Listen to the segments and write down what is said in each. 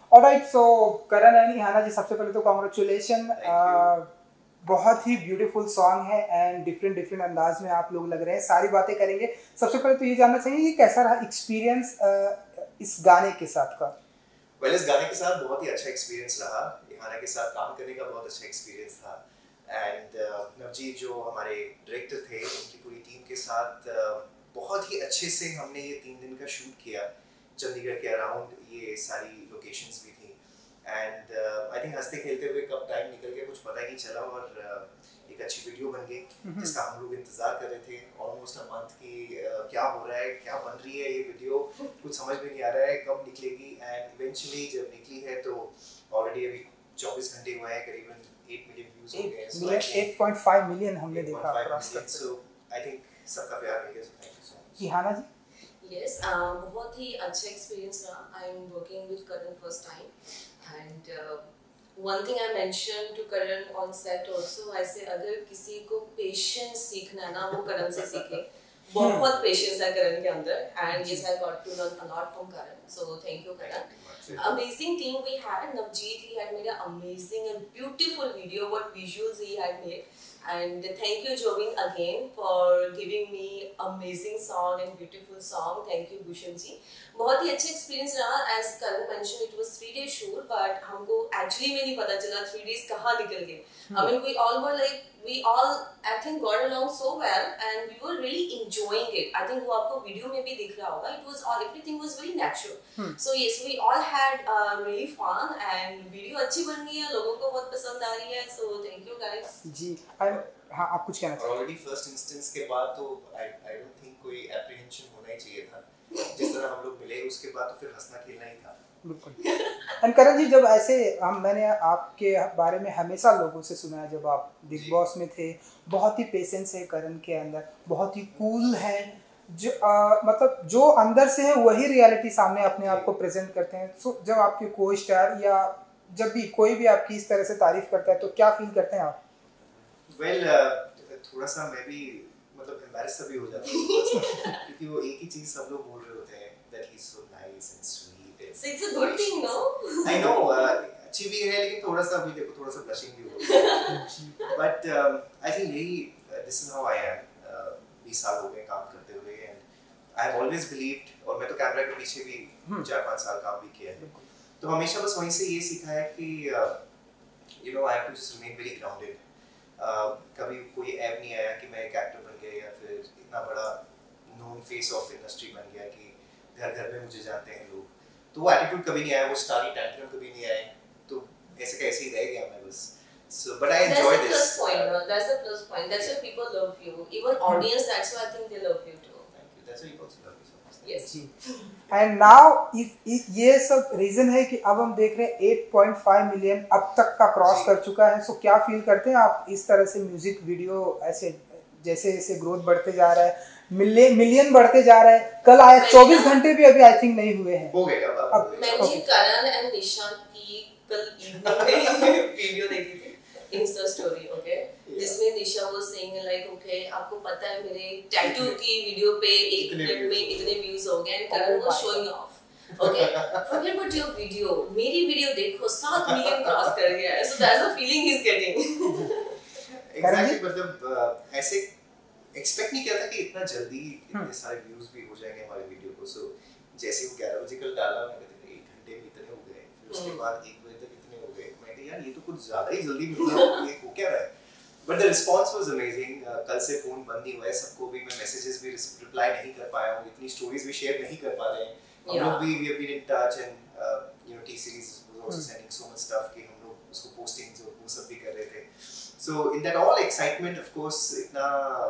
Alright, so Karan and इहाना जी, सबसे पहले तो कांग्रेचुलेशन। बहुत ही ब्यूटीफुल सॉन्ग है एंड डिफरेंट डिफरेंट अंदाज में आप लोग लग रहे हैं। सारी बातें करेंगे। सबसे पहले तो ये जानना चाहिए कि कैसा रहा एक्सपीरियंस इस गाने के साथ का। इस गाने के साथ बहुत ही अच्छा एक्सपीरियंस रहा। इहाना के साथ काम करने का बहुत अच्छा एक्सपीरियंस था। एंड नवजीत जो हमारे डायरेक्टर थे, उनकी पूरी टीम के साथ बहुत ही अच्छे से हमने ये 3 दिन का शूट किया। चंडीगढ़ के अराउंड ये सारी लोकेशंस भी थी। एंड आई थिंक हंसते खेलते हुए कब टाइम निकल गया कुछ पता ही नहीं चला, और एक अच्छी वीडियो बन गई जिसका हम लोग इंतजार कर रहे थे ऑलमोस्ट अ मंथ की। क्या हो रहा है, क्या बन रही है ये वीडियो, कुछ समझ में नहीं आ रहा है कब निकलेगी। एंड इवेंचुअली जब निकली है तो ऑलरेडी अभी 24 घंटे हुए हैं, करीबन 8 मिलियन व्यूज हो गए हैं। 8.5 मिलियन हमने देखा क्रॉस करते। सो आई थिंक सबका प्यार मिल गया। So thank you so much. Ihana ji. Yes, बहुत ही अच्छा एक्सपीरियंस रहा। I am working with Karan first time and one thing I mentioned to Karan on set also, I say अगर किसी को पेशेंस सीखना है ना, वो करण से सीखे। बहुत पेशेंस है करण के अंदर and yes I got to learn a lot from Karan, so thank you Karan. Amazing team we had. Navjeet, he had made an amazing and beautiful video. What visuals he had made. And thank you Jovin again for giving me amazing song and beautiful song. Thank you Bhushan ji. बहुत ही अच्छा experience रहा। As Karan mentioned, it was 3 day shoot, but हमको actually में नहीं पता चला 3 days कहाँ निकल गए। I mean we all were like, we all I think got along so well and we were really enjoying it. I think वो आपको वीडियो में भी दिख रहा होगा। It was all, everything was very natural. So yes, we all had really fun and video अच्छी बन गई है, लोगों को बहुत पसंद आ रही है। So thank you guys. जी हाँ, आप कुछ कहना चाहिए? ऑलरेडी फर्स्ट इंस्टेंस के बाद तो I don't think कोई एप्रीहेंशन होना ही चाहिए था। जिस तरह हम लोग मिले उसके बाद तो फिर हंसना खेलना ही था। बिल्कुल। एंड करण जी, जब ऐसे मैंने आपके बारे में हमेशा लोगों से सुना है, जब आप बिग बॉस में थे, बहुत ही पेशेंस है करण के अंदर, बहुत ही कूल है, जो मतलब जो अंदर से है वही रियलिटी सामने अपने आप को प्रेजेंट करते हैं। सो जब आपके को स्टार या जब भी कोई भी आपकी इस तरह से तारीफ करता है तो क्या फील करते हैं आप? वेल थोड़ा सा मैं भी मतलब एम्बैरेस भी हो जाता हूँ क्योंकि वो एक ही चीज सब लोग बोल रहे होते हैं that he is so nice and sweet. So it's a good thing, no? I know, अच्छी भी है लेकिन थोड़ा सा अभी देखो थोड़ा सा ब्लशिंग भी हो रहा है। But I think यही this is how I am. 20 साल हो गए काम करते हुए and I have always believed, और मैं तो कैमरा के पीछे भी 4-5 साल काम भी किया है, तो हमेशा बस वहीं से ये सीखा है कि you know I have to just remain very grounded. कभी कोई ऐप नहीं आया कि मैं एक एक्टर बन गया या फिर इतना बड़ा नोन फेस ऑफ इंडस्ट्री बन गया कि घर घर में मुझे जानते हैं लोग, तो वो एटीट्यूड कभी नहीं आया, वो स्टारी टैंट्रम कभी नहीं आए, तो ऐसे कैसे ही रह गया मैं बस। So but I enjoy this. That's the plus point, no? That's the plus point. That's why people love you. Even audience, that's why I think they love you too. Thank you. That's why you also love me so much. Yes. And now ये सब reason है कि अब हम देख रहे हैं 8.5 million अब तक का क्रॉस कर चुका है। सो क्या फील करते हैं आप इस तरह से म्यूजिक वीडियो ऐसे जैसे जैसे ग्रोथ बढ़ते जा रहा है, मिलियन बढ़ते जा रहा है? कल आया 24 घंटे भी अभी आई थिंक नहीं हुए हैं। हो गए अब मैंने करण एंड निशा की कल इवनिंग में वीडियो देखी थी इंस्टा स्टोरी, ओके, जिसमें Nisha was saying like okay आपको पता है मेरे टैटू की वीडियो पे 1 मिनट में इतने व्यूज हो गए and Karan was showing off okay forget about your video, मेरी वीडियो देखो 7 मिलियन क्रॉस कर गया है। So that's the feeling he is getting. Exactly, मतलब ऐसे एक्सपेक्ट नहीं किया था कि इतना जल्दी इतने सारे व्यूज भी हो जाएंगे हमारे वीडियो को। सो जैसे वो 11 बजे कल डाला मैंने, 1 घंटे में इतने हो गए, फिर उसके बाद 1 बजे तक इतने हो गए। मैं कहा यार ये तो कुछ ज्यादा ही जल्दी मतलब ये हो क्या रहा है, but the response was amazing. कल से फोन बंद नहीं हुआ है, सबको भी मैं मैसेजेस भी रिप्लाई नहीं कर पाया हूं, इतनी स्टोरीज भी शेयर नहीं कर पा रहे हैं हम लोग भी। We have been in touch and you know T series was also sending so much stuff कि हम लोग उसको पोस्टिंग्स और वो सब भी कर रहे थे। So in that all excitement of course इतना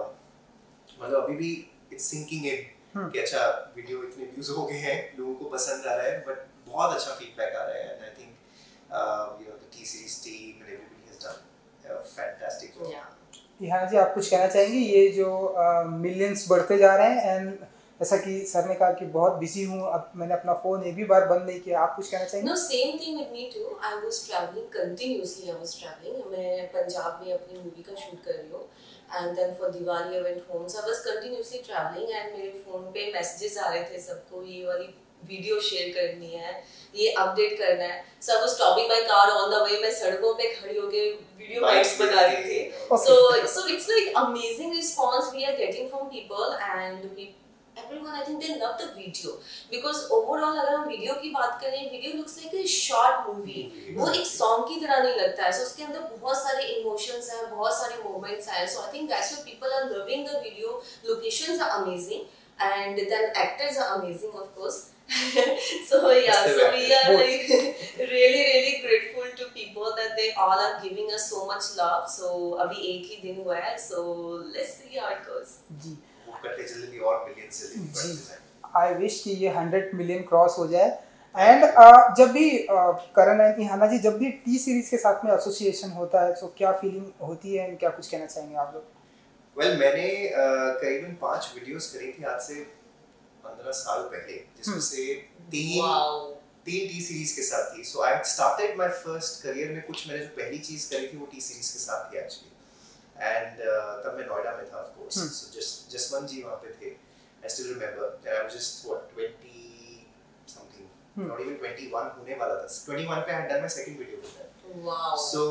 मतलब अभी भी इट्स सिंकिंग इन कि अच्छा वीडियो इतने व्यूज हो गए हैं, लोगों को पसंद आ रहा है, बट बहुत अच्छा फीडबैक आ रहा है and I think you know the T series team and everybody has done a fantastic job. यहाँ जी आप कुछ कहना चाहेंगे? ये जो मिलियंस बढ़ते जा रहे हैं एंड जैसा कि सर ने कहा कि बहुत बिजी हूँ, अब मैंने अपना फोन एक भी बार बंद नहीं किया, आप कुछ कहना चाहेंगे? No, same thing with me too. I was traveling continuously. I was traveling. मैं पंजाब में अपनी मूवी का शूट कर रही हूँ and then for Diwali I went home. So I was continuously traveling and मेरे फोन पे मैसेजेस आ रहे थे सबको, ये वाली वीडियो शेयर करनी है, ये अपडेट करना है. So I was stopping my car on the way. मैं सड़कों पे खड़ी होके वीडियो बाइट्स बना रही थी. So it's like amazing response we are getting from people and everyone I think they love the video because overall अगर हम वीडियो की बात करें, video looks like a short movie. वो एक सॉन्ग की तरह नहीं लगता है. So उसके अंदर बहुत सारे इमोशंस हैं, बहुत सारे मोमेंट्स हैं. So I think that's why people are loving the video. Locations are amazing and then actors are amazing of course. So yeah, so we are like really grateful to people that they all are giving us so much love. So अभी एक ही दिन हुआ है. So let's see how it goes. जी. I wish कि ये 100 million cross हो जाए. एंड जब भी करण एंड इहाना जी जब भी टी सीरीज के साथ में एसोसिएशन होता है तो क्या फीलिंग होती है, क्या कुछ कहना चाहेंगे आप लोग? वेल मैंने करीबन 5 वीडियोस करी थी आज से 15 साल पहले, जिसमें से 3 टी सीरीज के साथ थी. So I had started my first career में कुछ मैंने जो पहली चीज करी थी वो टी सीरीज के साथ थी एक्चुअली. एंड तब मैं नोएडा में था of course. So Jaswant ji वहां पे थे. I still remember I was just 20 something, not even 21 होने वाला था. 21 पे I had done my second video with them. Wow. So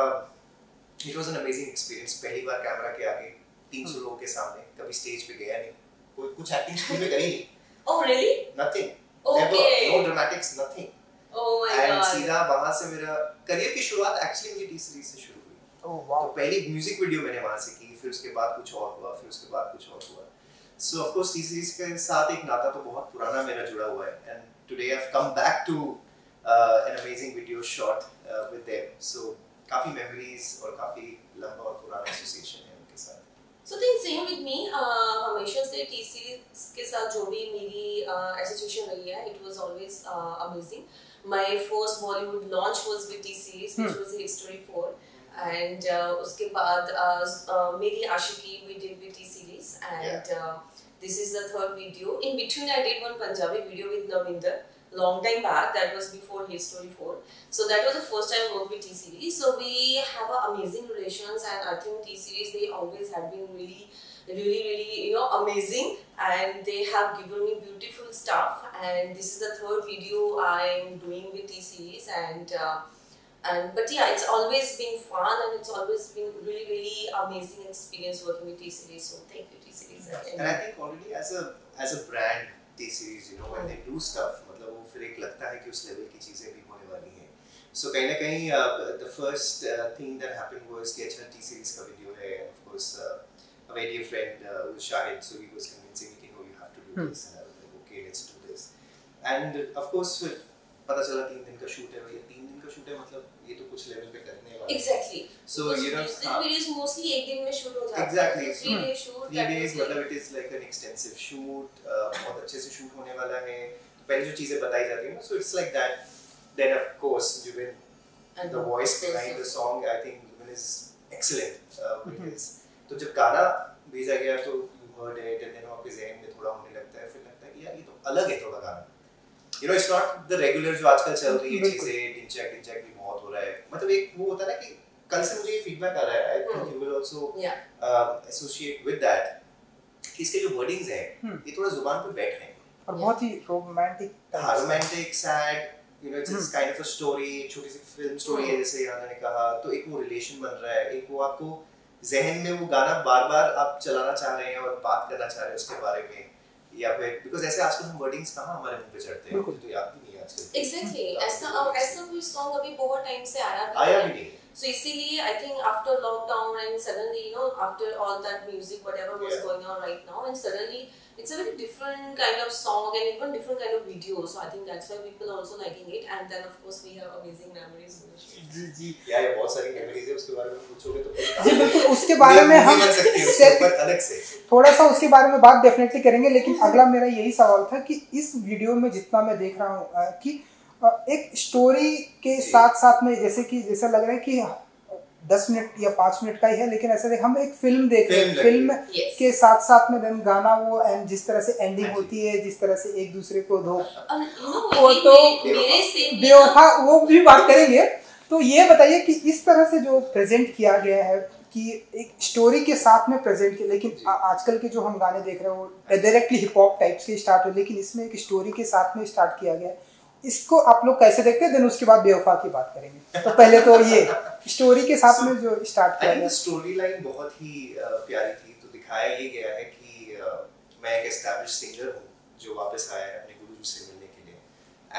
it was an amazing experience. पहली बार कैमरा के आगे 300 लोगों के सामने, कभी स्टेज पे गया नहीं, कोई कुछ एक्टिंग स्कूल में करी नहीं. Oh really? Nothing. Never, no dramatics, nothing. Oh my god. And सीधा वहां से मेरा करियर की शुरुआत एक्चुअली मेरी टी सीरीज से शुरू. तो पहली म्यूजिक वीडियो मैंने वहां से की, फिर उसके बाद कुछ और हुआ, फिर उसके बाद कुछ और हुआ. So of course T series के साथ एक नाता तो बहुत पुराना मेरा जुड़ा हुआ है. And today I have come back to an amazing video shot with them. So काफी मेमोरीज और काफी लंबा और पुराना एसोसिएशन है उनके साथ. So think same with me. हमेशा से टी सीरीज के साथ जो भी मेरी एसोसिएशन रही है, it was always amazing. My first Bollywood launch was with T series, which was Hit Story 4. And उसके बाद मेरी आशिकी we did with T series and this is the third video. In between I did one Punjabi video with Navinder long time back. That was before Hit Story 4. So that was the first time I worked with T series. So we have amazing relations and I think T series they always have been really amazing and they have given me beautiful stuff. And this is the third video I am doing with T series but yeah, it's always been fun and it's always been really amazing experience working with T series. So thank you T series. And I think already as a brand T series, you know, when they do stuff, मतलब वो फिर एक लगता है कि उस level की चीजें भी होने वाली हैं. So कहीं ना कहीं the first thing that happened was कि अच्छा T series का वीडियो है. Of course a very dear friend was Shahid, so he was convincing me कि no, you have to do this. And I was like okay, let's do this. And of course फिर पता चला 3 दिन का shoot है. भैया 3 दिन का शूट है, मतलब ये तो कुछ लेवल पे करने वाला. Exactly. So you know videos mostly एक दिन में शूट हो जाता है. Exactly. 3 day shoot. 3 days मतलब it is like an extensive shoot. बहुत अच्छे से शूट होने वाला है. पहले जो चीजें बताई जाती हैं, so it's like that. Then of course Jubiन, the voice behind the song, I think Jubiन is excellent. Because तो जब गाना भेजा गया तो you heard it and then आपके ज़हन में थोड़ा होने लगता है, फिर लगता है कि यार ये तो अलग है थोड़ा गाना. You know, it's not the regular जो आजकल चल रही है चीजें, टिंचैक भी बहुत हो रहा है. मतलब एक वो होता है ना कि कल से मुझे ये फीडबैक आ रहा है. I think you will also associate with that. कि इसके जो वर्डिंग्स हैं ये थोड़ा जुबान पे बैठ हैं और बहुत ही रोमांटिक. हाँ, romantic, sad, you know, it's kind of a story. छोटी सी फिल्म स्टोरी है जैसे याना ने कहा. तो एक वो रिलेशन बन रहा है, एक वो आपको जहन में वो गाना बार-बार आप चलाना चाह रहे हैं और बात करना चाह रहे हैं उसके बारे में. या फिर बिकॉज़ ऐसे आजकल हम वर्डिंग्स कहाँ हमारे मुंह पे चढ़ते हैं, तो याद भी नहीं आजकल. Exactly. ऐसा कोई सॉन्ग अभी बहुत टाइम से आया भी नहीं. So इसीलिए I think after lockdown and suddenly after all that music whatever was going on right now and suddenly it's a very different kind of song and even different kind of video. So I think that's why people are also liking it and then of course we have amazing memories. जी यार ये बहुत सारी memories है, उसके बारे में पूछोगे तो जी बिल्कुल उसके बारे में हम अलग से थोड़ा सा उसके बारे में बात डेफिनेटली करेंगे. लेकिन अगला मेरा यही सवाल था कि इस वीडियो में जितना मैं देख रहा हूँ कि एक स्टोरी के साथ में जैसा लग रहा है कि 10 मिनट या 5 मिनट का ही है, लेकिन ऐसा हम एक फिल्म देख रहे हैं. फिल्म के साथ में देन गाना वो एंड जिस तरह से एंडिंग होती है, जिस तरह से एक दूसरे को वो तो बेवफा वो भी बात करेंगे. तो ये बताइए कि इस तरह से जो प्रेजेंट किया गया है कि एक स्टोरी के साथ में प्रेजेंट किया, लेकिन आजकल के जो हम गाने देख रहे हैं वो डायरेक्टली हिप हॉप टाइप से स्टार्ट हुए, लेकिन इसमें एक स्टोरी के साथ में स्टार्ट किया गया है। इसको आप लोग कैसे देखते हैं? देन उसके बाद बेवफा की बात करेंगे। तो पहले तो ये स्टोरी के साथ में जो स्टार्ट किया गया, स्टोरी लाइन बहुत ही प्यारी थी। तो दिखाया ये गया है कि मैं एक एस्टैब्लिश सिंगर हूँ जो वापस आया है अपने गुरु से मिलने के लिए,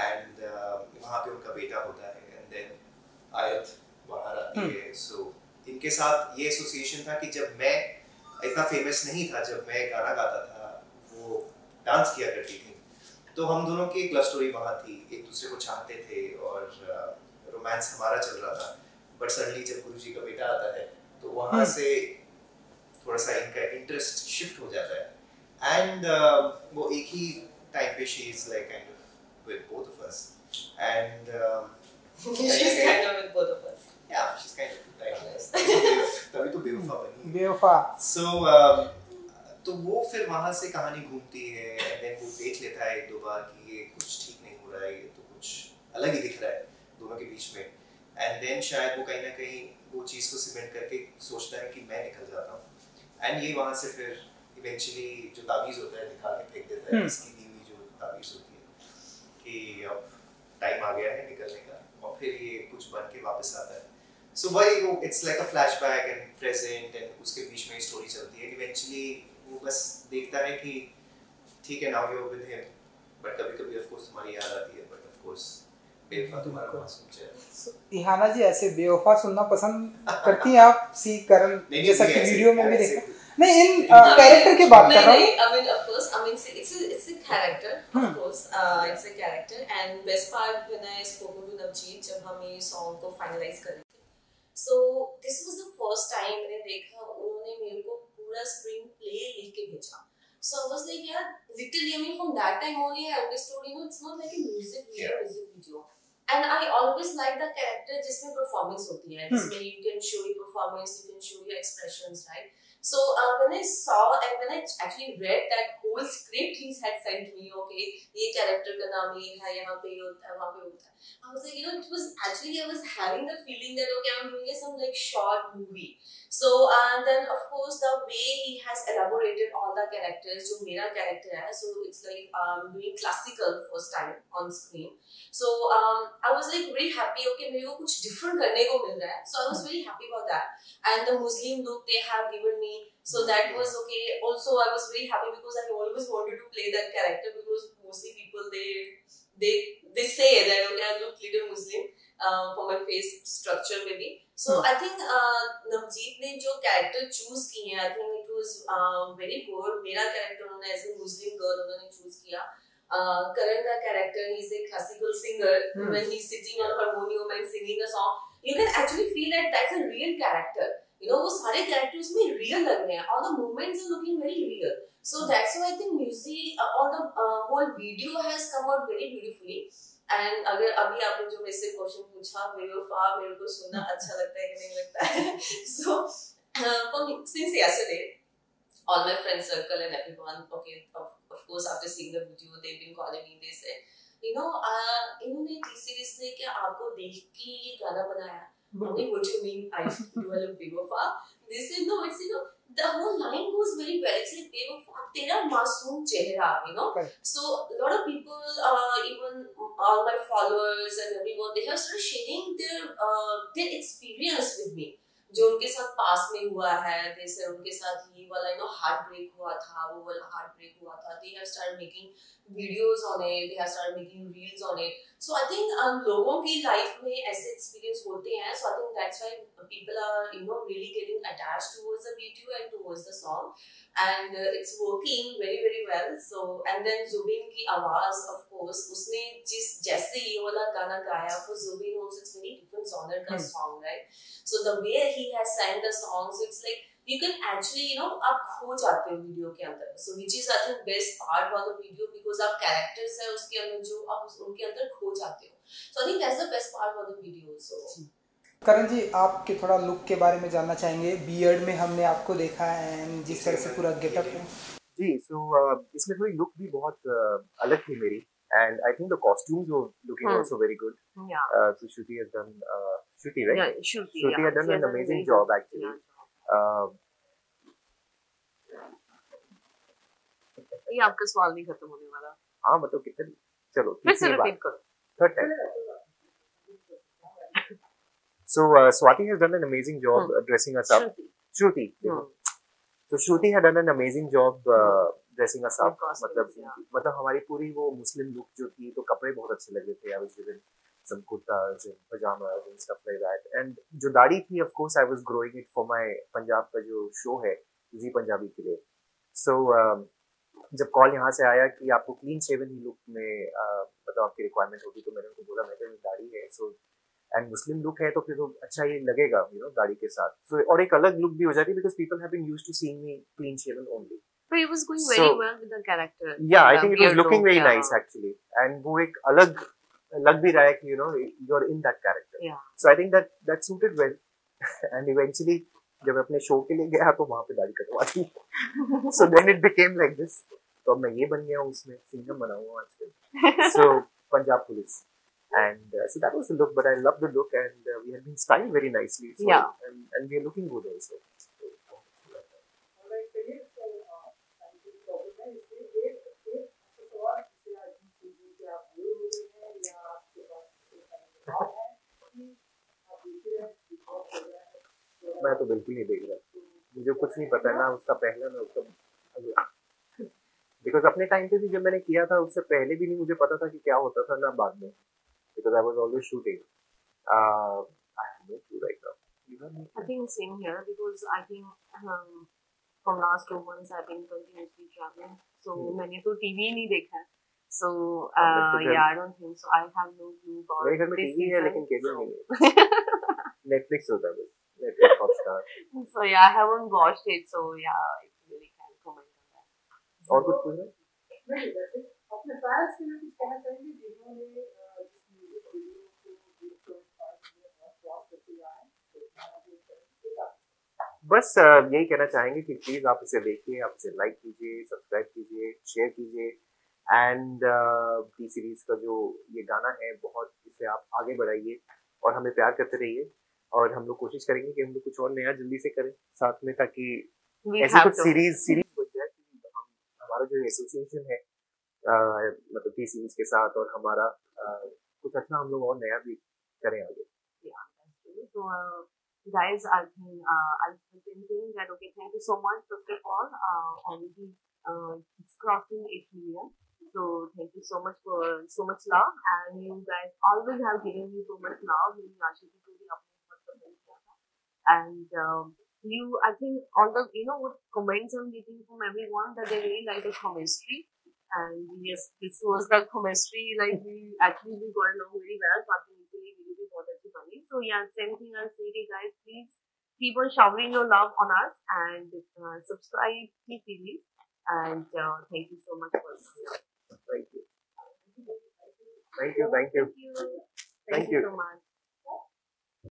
एंड वहाँ पे उनका बेटा होता है, एंड देन आयत बाहर आती है। सो इनके साथ ये एसोसिएशन था कि जब मैं इतना फेमस नहीं था, जब मैं गाना गाता था, वो डांस किया करती थी, तो हम दोनों की एक लव स्टोरी वहाँ थी, एक दूसरे को चाहते थे और रोमांस हमारा चल रहा था। बट सडनली जब गुरुजी का बेटा आता है तो वहाँ से थोड़ा सा इनका इंटरेस्ट शिफ्ट हो जाता है, एंड वो एक ही टाइम पे she is like kind of with both of us, and she's kind of with both of us. yeah, she's kind of like तभी तो बेवफा बनी। बेवफा। So तो वो फिर वहाँ से कहानी घूमती है, एंड देन वो देख लेता है एक दो बार कि ये कुछ ठीक नहीं हो रहा है, ये तो कुछ अलग ही दिख रहा है दोनों के बीच में, एंड देन शायद वो कहीं ना कहीं वो चीज़ को सीमेंट करके सोचता है कि मैं निकल जाता हूँ, एंड ये वहाँ से फिर इवेंचुअली जो ताबीज़ होता है निकाल के फेंक देता है, इसकी दी हुई जो ताबीज़ होती है कि अब टाइम आ गया है निकलने का, और फिर ये कुछ बन के वापस आता है। सो वही वो it's like a flashback and present, and उसके बीच में स्टोरी चलती है। इवेंचुअली वो बस देखता है कि ठीक है now you are with him, but कभी-कभी ऑफ कोर्स तुम्हारी याद आती है, बट ऑफ कोर्स बेवफा तुम्हारा मासूम चेहरा। इहाना जी ऐसे बेवफा सुनना पसंद करती हैं आप? सी करण जैसा कि वीडियो में भी देखा नहीं, इन कैरेक्टर की बात कर रहा हूँ। I mean, of course, I mean, it's a character, of course, it's a character, and best part when I spoke to Navjeet जब हम ये song को finalize कर रहे थे, so this was the first time मैंने देखा उन्होंने मेरे को पूरा स्क्रीन प्ले लिख के भेजा, so I was like यार literally I mean from that time only I understood, you know, it's not like a music video, and I always like the character जिसमें performance होती है, जिसमें you can show your performance, you can show your expressions, right? So when I saw and when I actually read that whole script he had sent me, okay, ये character का नाम ये है, यहाँ पे ये होता है, वहाँ पे होता है, I was like, you know, it was actually I was having the feeling that okay, I'm doing some like short movie. So and then of course the way he has elaborated all the characters, जो मेरा character है, so it's like doing classical first time on screen. So I was like very happy, okay, मेरे को कुछ different करने को मिल रहा है, so I was very happy about that. And the Muslim look they have given me, so that was okay. Also I was very happy because I always wanted to play that character, because mostly people they say that okay, I look little Muslim for my face structure maybe. So I think Navjeet ने जो character choose किए हैं, I think it was very good. मेरा character उन्होंने as a Muslim girl उन्होंने choose किया. Karan का character, he's a classical singer. When he's sitting on harmonium and singing a song, you can actually feel that that's a real character. You know, वो सारे characters में real लग रहे हैं. All the movements are looking very real. So that's why I think music, all the whole video has come out very beautifully. And अगर अभी आपने जो मेरे से क्वेश्चन पूछा बेवफा मेरे को सुनना अच्छा लगता है कि नहीं लगता है, so for me, since yesterday all my friend circle and everyone, okay, of course after seeing the video they've been calling me, they said, you know, इन्होंने T-Series ने क्या आपको देख के ये गाना बनाया? I mean, what do you mean I do a little bewafa? They said no, it's, you know, the whole line goes very well. It's like bewafa तेरा मासूम चेहरा, you know. So a lot of people, even all my followers and everyone, they have started sharing their experience with me. जो उनके साथ पास में हुआ है, जैसे उनके साथ ये वाला you know हार्ट ब्रेक हुआ था, वो वाला हार्ट ब्रेक हुआ था, they have started making videos on it, they have started making reels on it. So I think लोगों की लाइफ में ऐसे एक्सपीरियंस होते हैं, so I think that's why people are you know really getting attached towards the video and towards the song, and it's working very very well. So and then Zubin की आवाज, of course, उसने जैसे ये वाला गाना गाया, for Zubin also it's very different genre का song, right? So the way he has sang the song, so it's like you can actually, you know, आप खो जाते हो वीडियो के अंदर. So which is I think best part about the video, because आप characters है उसके अंदर जो आप उनके अंदर खो जाते हो. So I think that's the best part about the video. So करण जी आपके थोड़ा लुक के बारे में जानना चाहेंगे. बियर्ड में हमने आपको देखा है एंड जिस तरह से पूरा गेटअप है जी. सो इसमें थोड़ी लुक भी बहुत अलग थी मेरी, and I think the costumes were looking also very good. Yeah. So Shruti has done Shruti, right? Yeah, Shruti had done an amazing job actually. ये आपका सवाल नहीं खत्म होने वाला। हाँ मतलब कितने, चलो फिर से रिपीट करो। Third time. So Swati has done an amazing job dressing us up. Shruti. So Shruti had done an amazing job dressing us up. मतलब हमारी पूरी वो मुस्लिम लुक जो थी, तो कपड़े बहुत अच्छे लग रहे थे. I was given some kurtas and pajamas and stuff like that. And जो दाढ़ी थी, of course I was growing it for my Punjab का जो शो है जी पंजाबी के लिए. So जब कॉल यहाँ से आया कि आपको क्लीन शेवन ही लुक में मतलब आपकी रिक्वायरमेंट होगी, तो मैंने उनको बोला मेरे दाढ़ी है, सो एंड मुस्लिम लुक है तो फिर तो अच्छा ही लगेगा, यू नो, दाढ़ी के साथ. So, और एक अलग लुक भी हो जाती है, because people have been used to seeing me clean shaven only. But it was going very well with the character. Yeah, I think it was looking very nice actually, and वो एक अलग लग भी रहा है कि, you know, you're in that character. Yeah. So I think that suited well. And eventually जब मैं अपने शो के लिए गया तो वहाँ पे दाढ़ी कटवा दी. So then it became like this. तो अब मैं ये बन गया हूँ, उसमें सिंघम बना हुआ आजकल. So Punjab Police. And so that was the look, but I love the look, and we have been styled very nicely. So, yeah. And we are looking good also. मैं तो बिल्कुल नहीं देख रहा, मुझे कुछ नहीं पता ना उसका पहला ना उसका अगला. बिकॉज अपने टाइम पे भी जब मैंने किया था, उससे पहले भी नहीं मुझे पता था कि क्या होता था ना बाद में, because I was always shooting. I have no clue right now. I think same here, because I think from last 2 months I've been continuously traveling, so मैंने तो टीवी नहीं देखा. So yeah, I don't think so. I have no clue about. मेरे घर में TV है लेकिन cable नहीं है. Netflix होता है, Netflix Hotstar. So yeah, I haven't watched it, so yeah, I really can't comment on that. और कुछ पूछना? नहीं, वैसे अपने फैंस के लिए कुछ कहना चाहेंगे जिन्होंने इस म्यूजिक वीडियो को क्रॉस करके आए, बस यही कहना चाहेंगे कि प्लीज आप इसे देखिए, आप इसे लाइक कीजिए, सब्सक्राइब कीजिए, शेयर कीजिए. एंड टी सीरीज का जो ये गाना है, बहुत इसे आप आगे बढ़ाइए और हमें प्यार करते रहिए. और हम लोग कोशिश करेंगे कि हम लोग कुछ और नया जल्दी से करें साथ में, ताकि ऐसी कुछ सीरीज बन जाए कि हमारा जो एसोसिएशन है मतलब टी सीरीज के साथ, और हमारा कुछ अच्छा हम लोग और नया भी करें आगे. So guys, I think I'm thinking that okay, thank you so much first of all. Already it's crossing 8 million. So thank you so much for so much love, and you guys always have given me so much love. And I think all the what comments I'm getting from everyone, that they really like the chemistry. And yes, this was the chemistry. Like we got along very well. So yeah, same thing I'll say to you guys. Please keep on showering your love on us, and subscribe to TV. And thank you so much for listening. Thank you. Thank you. Thank you. Thank you so much.